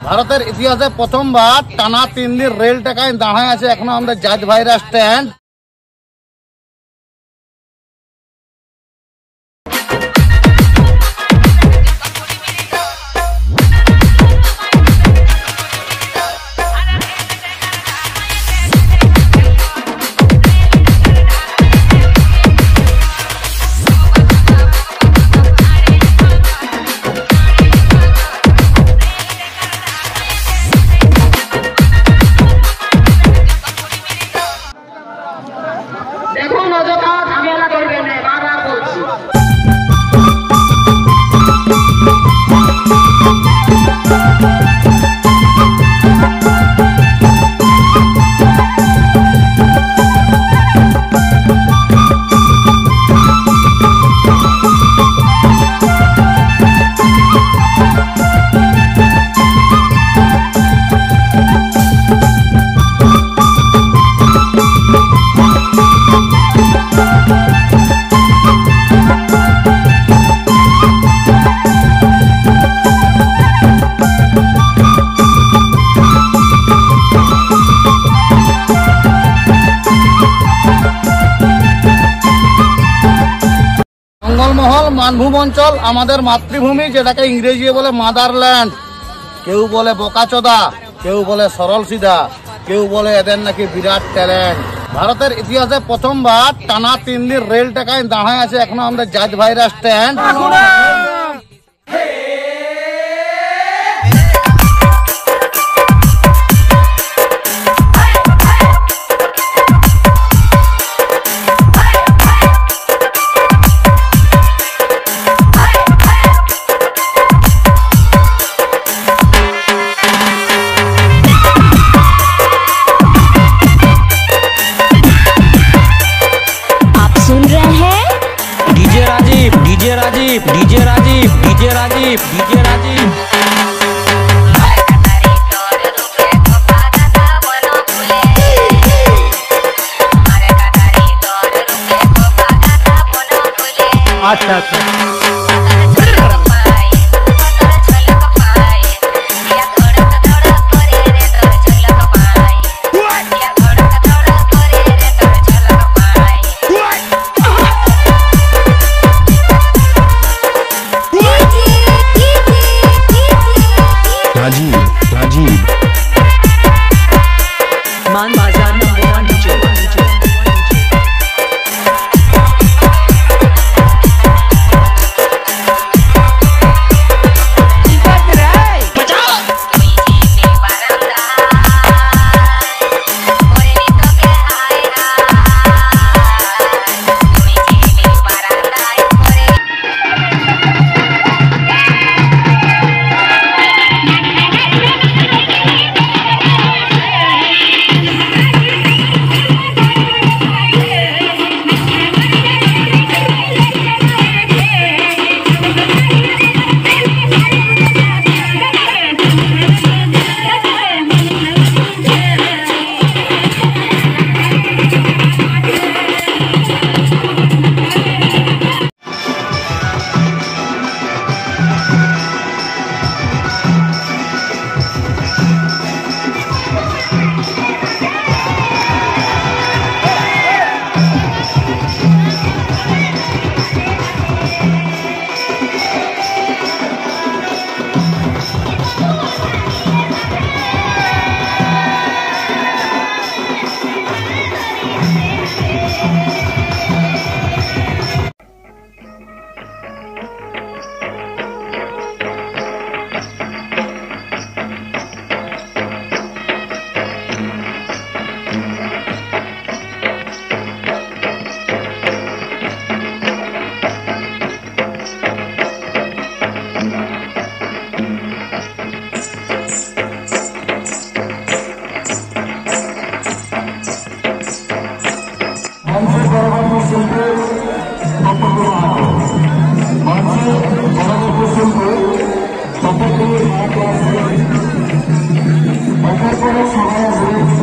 ভারতের ইতিহাসে প্রথমবার টানা 3 দিন রেল টেকায় দাঁড়ায় আছে এখনো আমাদের জাজ ভাইরা স্ট্যান্ড। জঙ্গলমহল মানভূম অঞ্চল আমাদের মাতৃভূমি, যেটাকে ইংরেজি বলে মাদারল্যান্ড। কেউ বলে বোকাচোদা, কেউ বলে সরল সিধা, কেউ বলে এদের নাকি বিরাট ট্যালেন্ট। ভারতের ইতিহাসে প্রথমবার টানা 3 দিন রেল টেকায় দাঁড়ায় আছে এখনো আমাদের জাজ ভাইরা stand. DJ Rajiv DJ Rajiv DJ Rajiv अच्छा अच्छा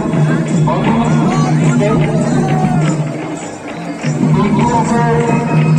Thank you.